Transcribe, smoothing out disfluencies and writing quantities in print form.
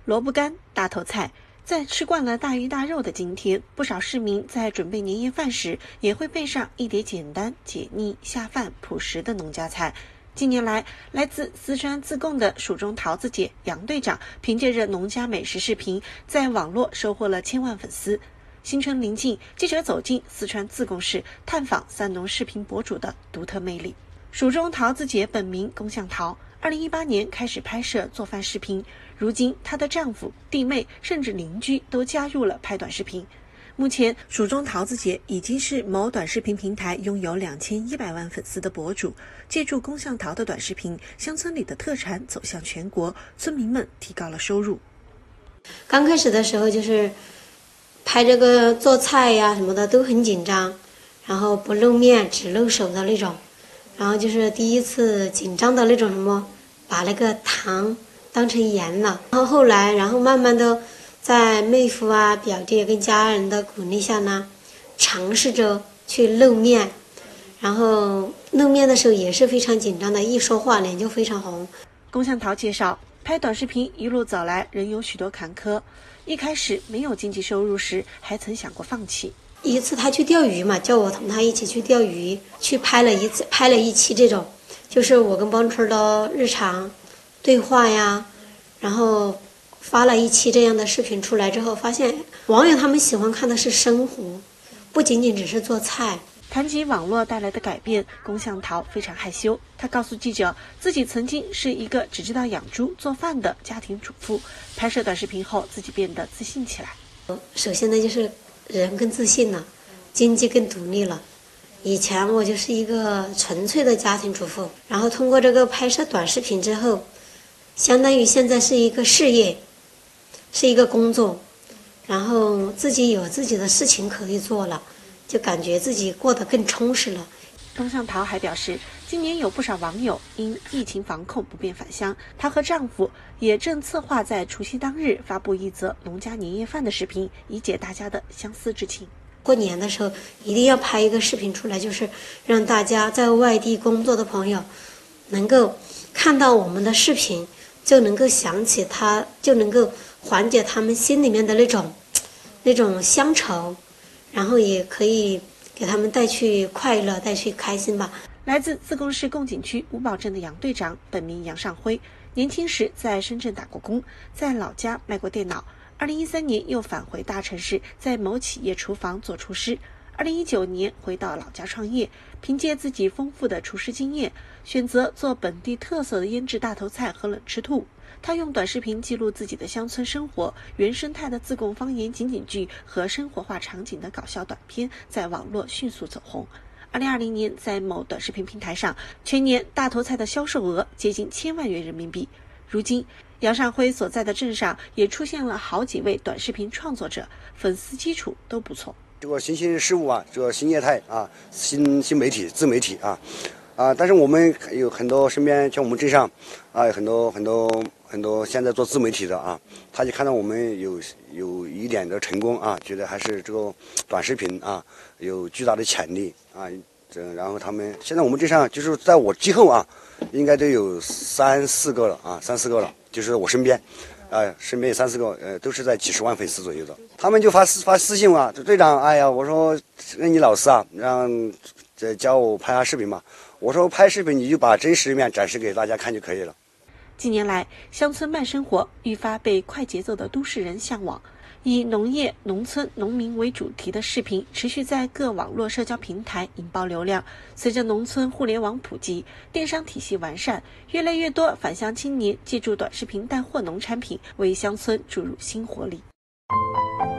萝卜干、大头菜。在吃惯了大鱼大肉的今天，不少市民在准备年夜饭时，也会备上一碟简单、解腻、下饭、朴实的农家菜。近年来，来自四川自贡的蜀中桃子姐杨队长，凭借着农家美食视频，在网络收获了千万粉丝。新春临近，记者走进四川自贡市，探访三农视频博主的独特魅力。蜀中桃子姐本名龚向桃，2018年开始拍摄做饭视频，如今她的丈夫、弟妹甚至邻居都加入了拍短视频。目前，蜀中桃子姐已经是某短视频平台拥有2100万粉丝的博主。借助龚向桃的短视频，乡村里的特产走向全国，村民们提高了收入。 刚开始的时候就是拍这个做菜呀什么的都很紧张，然后不露面只露手的那种。然后就是第一次紧张的那种什么，把那个糖当成盐了。后来慢慢的在妹夫啊、表弟跟家人的鼓励下呢，尝试着去露面。然后露面的时候也是非常紧张的，一说话脸就非常红。 龚向桃介绍，拍短视频一路走来，仍有许多坎坷。一开始没有经济收入时，还曾想过放弃。 一次他去钓鱼嘛，叫我同他一起去钓鱼，去拍了一期这种，就是我跟邦春的日常对话呀，然后发了一期这样的视频出来之后，发现网友他们喜欢看的是生活，不仅仅只是做菜。 谈及网络带来的改变，龚向桃非常害羞。他告诉记者，自己曾经是一个只知道养猪做饭的家庭主妇，拍摄短视频后，自己变得自信起来。 首先呢，就是人更自信了，经济更独立了。以前我就是一个纯粹的家庭主妇，然后通过这个拍摄短视频之后，相当于现在是一个事业，是一个工作，然后自己有自己的事情可以做了，就感觉自己过得更充实了。 龚向桃还表示，今年有不少网友因疫情防控不便返乡，她和丈夫也正策划在除夕当日发布一则农家年夜饭的视频，以解大家的相思之情。 过年的时候一定要拍一个视频出来，就是让大家在外地工作的朋友能够看到我们的视频，就能够想起他，就能够缓解他们心里面的那种乡愁，然后也可以给他们带去快乐，带去开心吧。 来自自贡市贡井区五堡镇的杨队长，本名杨尚辉，年轻时在深圳打过工，在老家卖过电脑。2013年又返回大城市，在某企业厨房做厨师。2019年回到老家创业，凭借自己丰富的厨师经验，选择做本地特色的腌制大头菜和冷吃兔。他用短视频记录自己的乡村生活，原生态的自贡方言情景剧和生活化场景的搞笑短片在网络迅速走红。2020年，在某短视频平台上，全年大头菜的销售额接近1000万元人民币。如今，杨尚辉所在的镇上也出现了好几位短视频创作者，粉丝基础都不错。 这个新兴事物啊，这个新业态啊，新媒体、自媒体但是我们有很多身边像我们镇上有很多现在做自媒体的他就看到我们有一点的成功觉得还是这个短视频有巨大的潜力然后他们现在我们镇上就是在我之后应该都有3-4个了就是我身边身边有3-4个都是在几十万粉丝左右的。他们就发私信队长，哎呀，我说那你老师让教我拍下视频嘛。我说拍视频你就把真实一面展示给大家看就可以了。 近年来，乡村慢生活愈发被快节奏的都市人向往，以农业、农村、农民为主题的视频持续在各网络社交平台引爆流量。随着农村互联网普及，电商体系完善，越来越多返乡青年借助短视频带货农产品，为乡村注入新活力。